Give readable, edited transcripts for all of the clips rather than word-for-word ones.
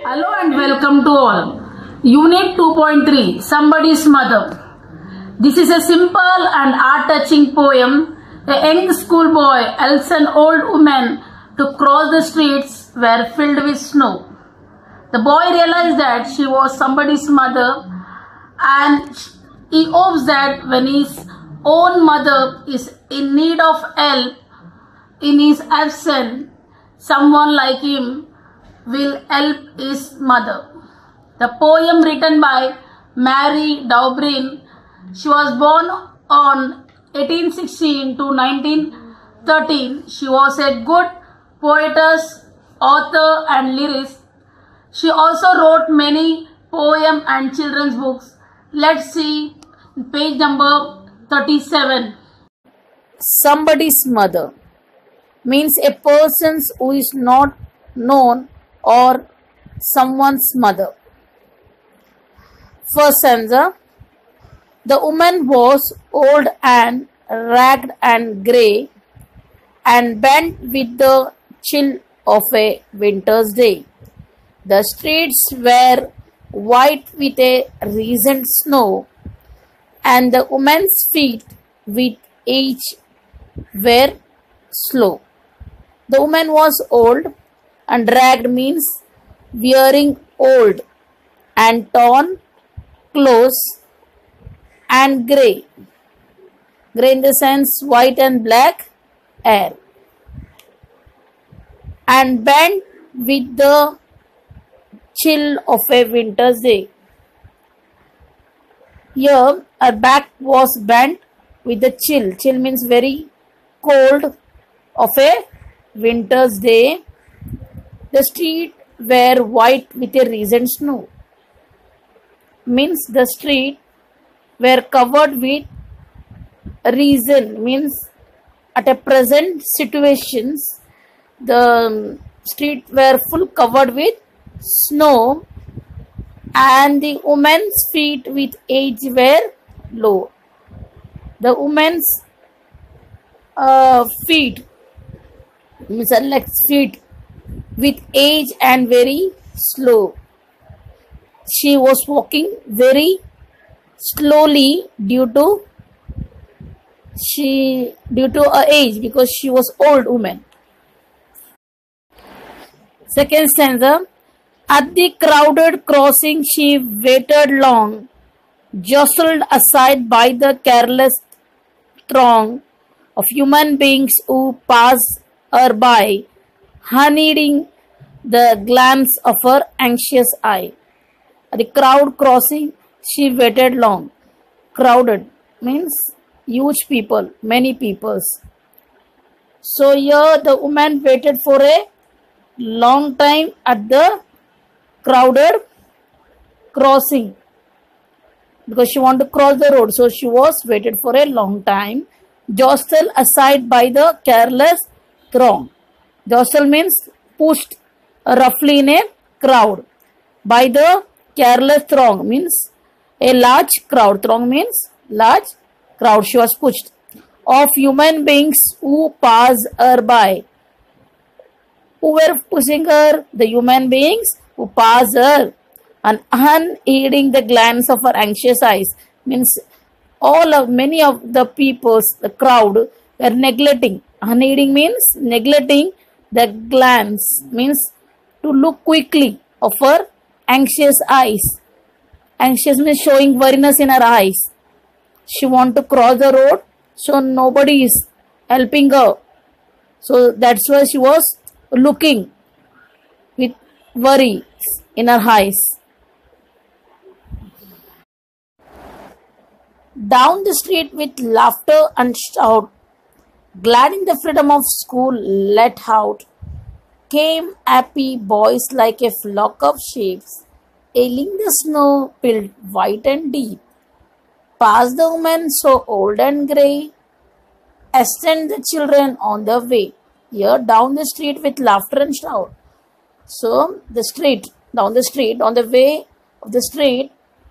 Hello and welcome to all. Unit 2.3 Somebody's Mother. This is a simple and art-touching poem. A young schoolboy helps an old woman to cross the streets were filled with snow. The boy realized that she was somebody's mother, and he hopes that when his own mother is in need of help in his absence, someone like him will help his mother. The poem written by Mary Daubrin. She was born on 1816 to 1913. She was a good poetess, author and lyricist. She also wrote many poems and children's books. Let's see page number 37. Somebody's mother means a person who is not known or someone's mother. First stanza. The woman was old and ragged and grey and bent with the chill of a winter's day. The streets were white with a recent snow, and the woman's feet with age were slow. The woman was old, and ragged means wearing old and torn clothes, and grey. Grey in the sense white and black hair. And bent with the chill of a winter's day. Here her back was bent with the chill. Chill means very cold of a winter's day. The street were white with a recent snow. Means the street were covered with reason, means at a present situations the street were full covered with snow, and the woman's feet with age were low. The woman's feet means her legs feet with age and very slow. She was walking very slowly due to her age, because she was old woman. Second stanza. At the crowded crossing she waited long, jostled aside by the careless throng of human beings who passed her by, unheeding the glance of her anxious eye. At the crowd crossing she waited long. Crowded means huge people, many peoples. So here the woman waited for a long time at the crowded crossing because she wanted to cross the road. So she was waited for a long time, jostled aside by the careless throng. Jostle means pushed roughly in a crowd. By the careless throng means a large crowd. Throng means large crowd. She was pushed of human beings who passed her by. Who were pushing her? The human beings who passed her, and unheeding the glance of her anxious eyes means many of the peoples, the crowd, were neglecting. Unheeding means neglecting the glance, means to look quickly of her anxious eyes. Anxious means showing weariness in her eyes. She want to cross the road, so nobody is helping her. So that's why she was looking with worry in her eyes. Down the street with laughter and shout, glad in the freedom of school let out, came happy boys like a flock of sheep, ailing the snow filled white and deep. Past the woman so old and grey, hastened the children on their way. Here down the street with laughter and shout. So the street, down the street, on the way of the street,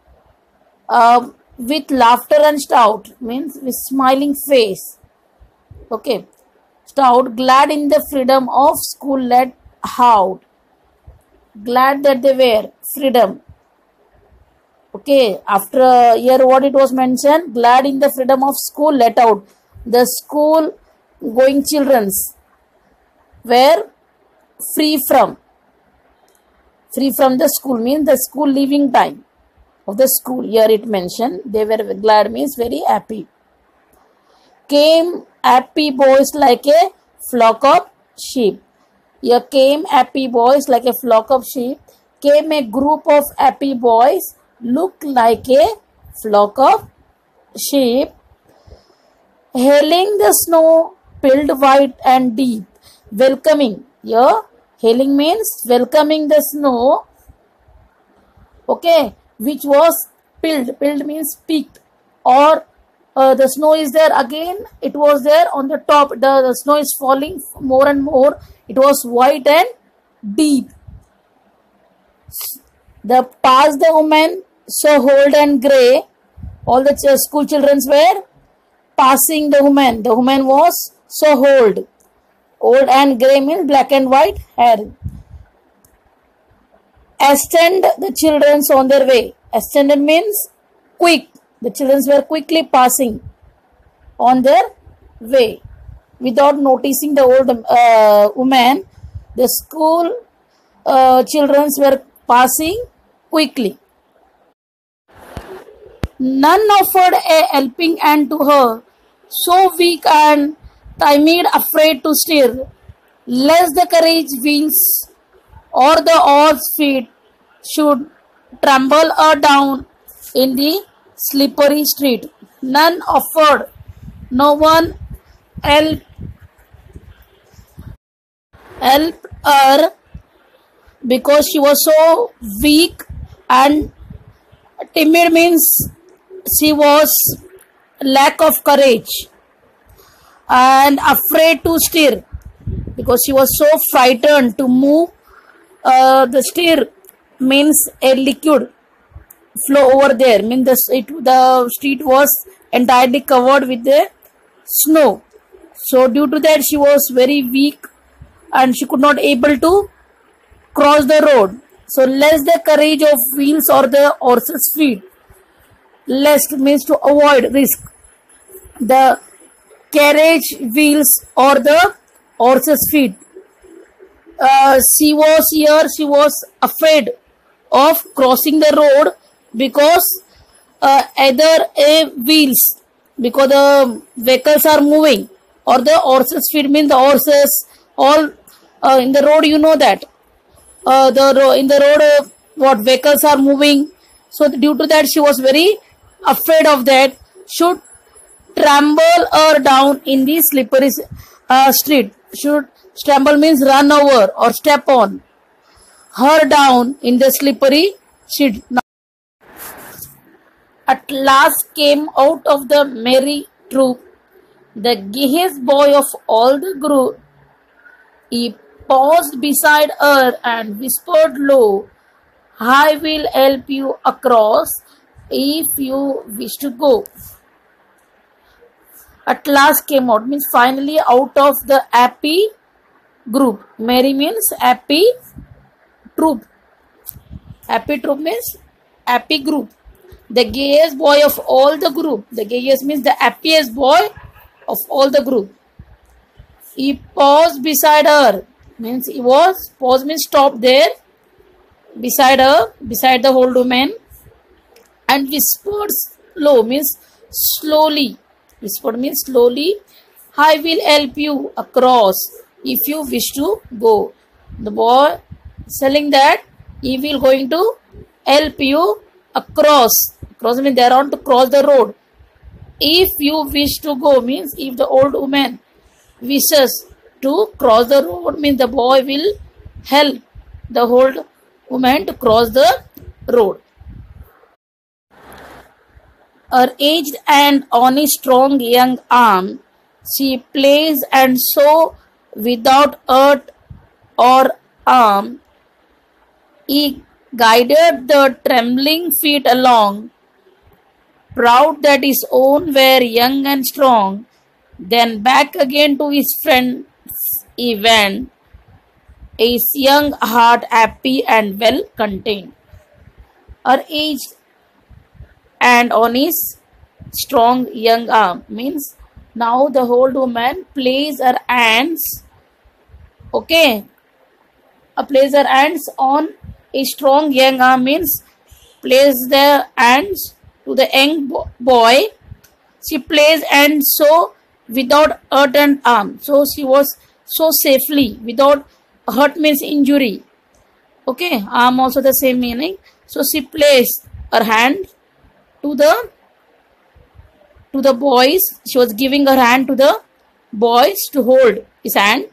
with laughter and shout means with smiling face. Okay. Shout, glad in the freedom of school let out. glad that they were freedom. Okay, after here what it was mentioned, glad in the freedom of school let out. The school going childrens were free from the school, means the school leaving time of the school. Here it mentioned they were glad means very happy. Came happy boys like a flock of sheep. Here came happy boys like a flock of sheep. Came a group of happy boys look like a flock of sheep. Hailing the snow filled wide and deep. Welcoming. Here hailing means welcoming the snow. Okay, which was filled. Filled means peaked, or the snow is there again. It was there on the top. The snow is falling more and more. It was white and deep. The past the woman so old and grey. All the school children were passing the woman. The woman was so old. Old and grey means black and white hair. Hastened the children on their way. Hastened means quick. The children were quickly passing on their way. Without noticing the old woman, the school children were passing quickly. None offered a helping hand to her, so weak and timid, afraid to stir, lest the carriage wheels or the horse feet should trample her down in the slippery street. None offered, no one helped her because she was so weak and timid means she was lack of courage and afraid to stir because she was so frightened to move. The stir means a liquid flow over there, means the street was entirely covered with the snow. So due to that she was very weak and she could not able to cross the road. So lest the courage of wheels or the horse's feet. Lest means to avoid risk. The carriage wheels or the horse's feet. She was afraid of crossing the road because either a wheels, because the vehicles are moving, or the horse's feet means the horses all in the road, you know that in the road what vehicles are moving. So due to that she was very afraid of that, should trample her down in the slippery street. Should trample means run over or step on her down in the slippery street. At last came out of the merry troop the gayest boy of all the group. He paused beside her and whispered low, "I will help you across if you wish to go." At last came out means finally out of the happy group. Merry means happy troop. Happy troop means happy group. The gayest boy of all the group. The gayest means the happiest boy of all the group. He paused beside her. Means he was, pause means stop there. Beside her, beside the old woman. And whispered low means slowly. Whispered means slowly. "I will help you across if you wish to go." The boy telling that he will going to help you across. Across means they are to cross the road. If you wish to go means if the old woman wishes to cross the road means the boy will help the old woman to cross the road. Her aged and on a strong young arm, she plays and so without hurt or harm, he guided the trembling feet along, proud that his own were young and strong. Then back again to his friends he went, is young heart happy and well contained. Her age and on his strong young arm means now the old woman places her hands, okay, place her hands on a strong young arm means place the hands to the young boy. She placed and so without hurt and harm. So she was so safely without hurt means injury. Okay, arm also the same meaning. So she placed her hand to the boys. She was giving her hand to the boys to hold his hand.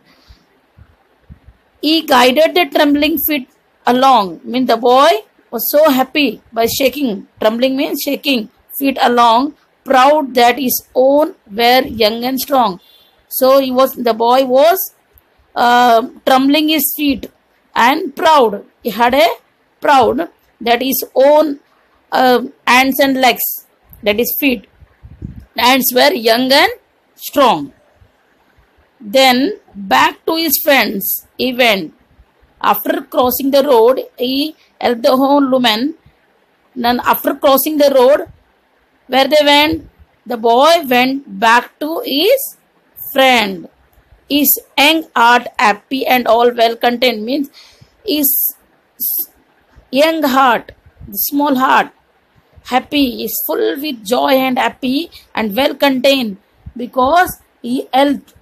He guided the trembling feet along. Means the boy was so happy by shaking. Trembling means shaking feet along, proud that his own were young and strong. So the boy was trembling his feet and proud. He had a proud that his own hands and legs, that is feet, hands were young and strong. Then back to his friends he went. After crossing the road, he helped the old woman. Then after crossing the road, where they went? The boy went back to his friend. His young heart happy and all well content means his young heart, the small heart, happy, is full with joy and happy and well contained because he helped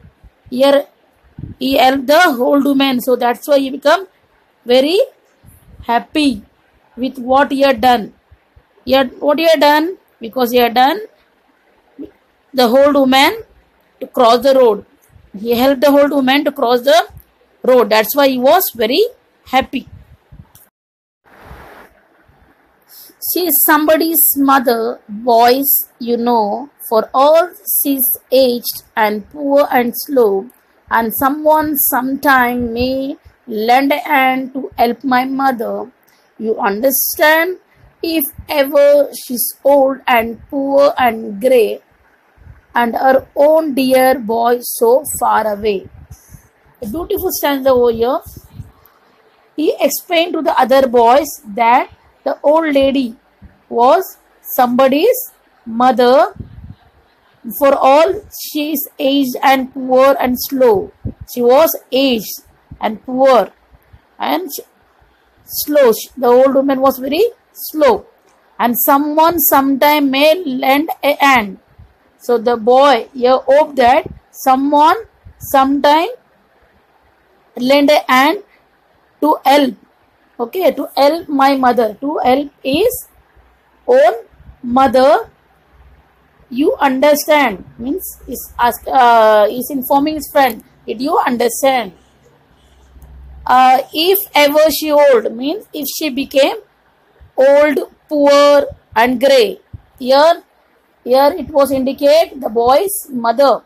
the old woman. So that's why he become very happy with what he had done. What he had done? Because he had done the old woman to cross the road. He helped the old woman to cross the road. That's why he was very happy. She is somebody's mother, boys, you know, for all she's aged and poor and slow, and someone sometime may lend a hand to help my mother. You understand? If ever she's old and poor and grey, and her own dear boy so far away. A beautiful stanza over here. He explained to the other boys that the old lady was somebody's mother. For all she is aged and poor and slow. She was aged and poor and slow. The old woman was very slow. And someone sometime may lend a hand. So the boy here hoped that someone sometime lend a hand to help. Okay, to help my mother. To help his own mother. You understand? Means is informing his friend. Did you understand? If ever she old means if she became old, poor and grey. Here it was indicate the boy's mother.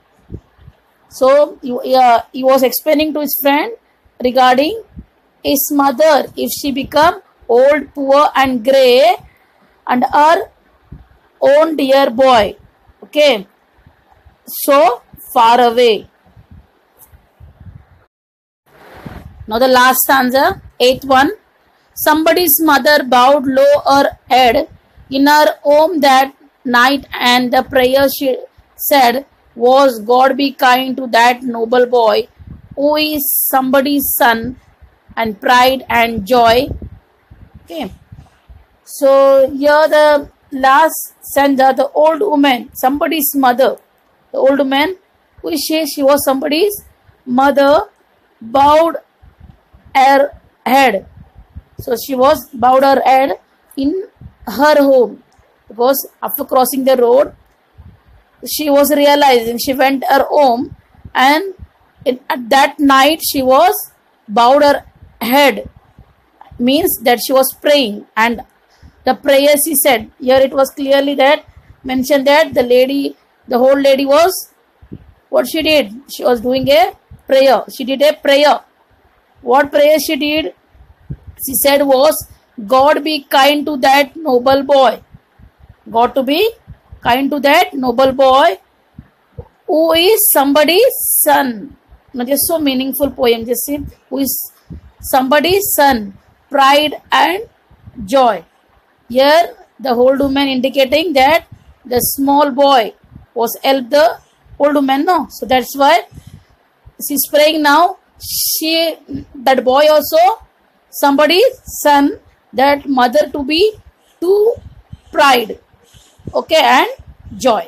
So he was explaining to his friend regarding his mother. If she become old, poor and grey and her own dear boy. Okay. So far away. Now the last stanza, 8th one. Somebody's mother bowed low her head in her home that night, and the prayer she said was, God be kind to that noble boy who is somebody's son and pride and joy. Okay. So here the last stanza, the old woman, somebody's mother. The old woman, who is she? She was somebody's mother, bowed her head. So she was bowed her head in her home. Because after crossing the road, she was realizing, she went her home, and at that night she was bowed her head. Means that she was praying, and the prayer she said, here it was clearly that mentioned that the old lady was, what she did? She was doing a prayer. She did a prayer. What prayer she did? She said was, God be kind to that noble boy. God to be kind to that noble boy who is somebody's son. म्हणजे so meaningful poem. Just see who is somebody's son, pride and joy. Here the old woman indicating that the small boy was helped the old woman, no? So that's why she's praying now. That boy also somebody's son, that mother to be to pride, okay, and joy.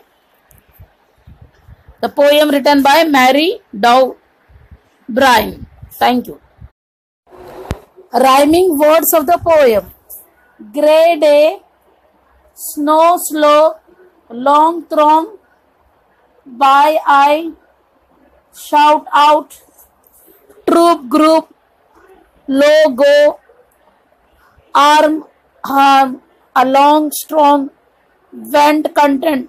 The poem written by Mary Dow Bryan. Thank you. Rhyming words of the poem. Grey day, snow slow, long throng, by I, shout out, troop group, low go, arm along strong, vent content.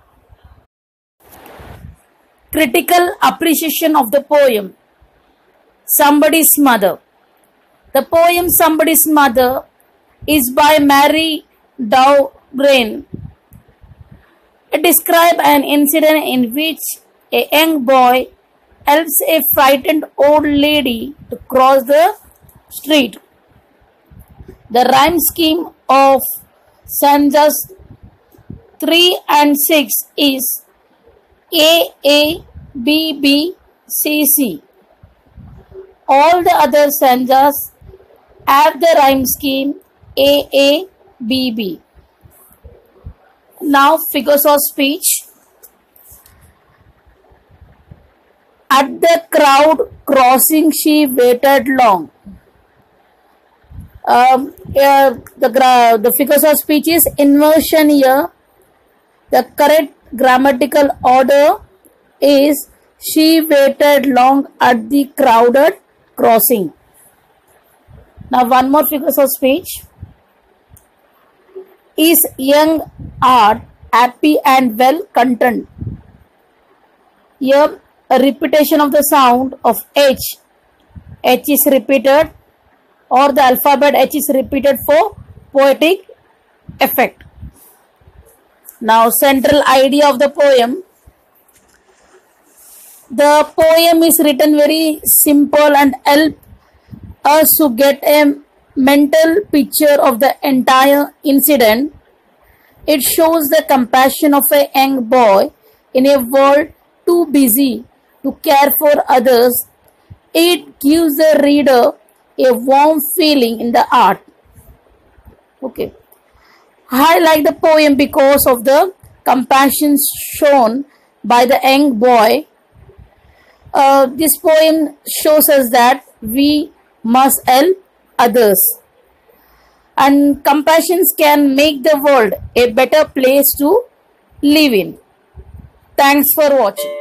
Critical appreciation of the poem. Somebody's Mother. The poem Somebody's Mother is by Mary Dow Bryan. It describes an incident in which a young boy helps a frightened old lady to cross the street. The rhyme scheme of stanzas 3 and 6 is A A B B C C. All the other stanzas have the rhyme scheme A A B B. Now figures of speech. At the crowd crossing she waited long. The figures of speech is inversion here. The correct grammatical order is she waited long at the crowded crossing. Now one more figures of speech. Is young art happy and well content? Here a repetition of the sound of H. H is repeated, or the alphabet H is repeated for poetic effect. Now central idea of the poem. The poem is written very simple and help us to get a mental picture of the entire incident. It shows the compassion of a young boy in a world too busy to care for others. It gives the reader a warm feeling in the art. Okay. I like the poem because of the compassion shown by the young boy. This poem shows us that we must help others, and compassion can make the world a better place to live in. Thanks for watching.